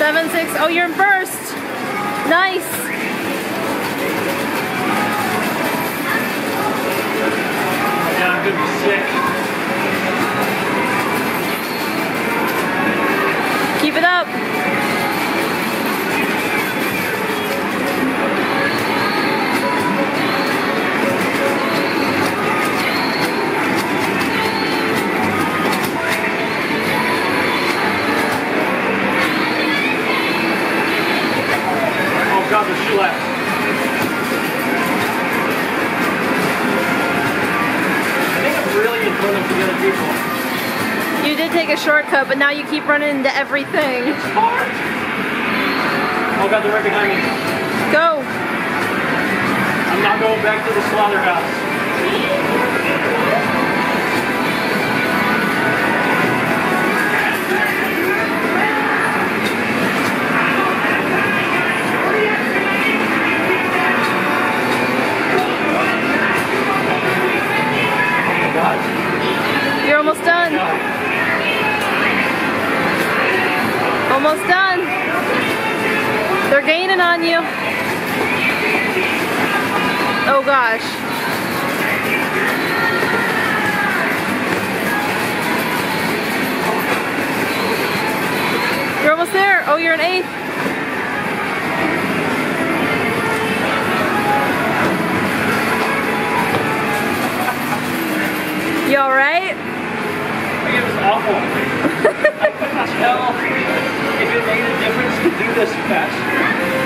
7-6. Oh, you're in first. Nice. Yeah, I'm gonna be sick. Keep it up. God, there's 2 left. I think I'm really in front of the other people. You did take a shortcut, but now you keep running into everything. It's hard. Oh God, they're right behind me. Go. I'm not going back to the slaughterhouse. You're almost done. Almost done. They're gaining on you. Oh gosh. You're almost there. Oh, you're in 8th. You alright? I think it was awful. I couldn't tell if it made a difference to do this fast.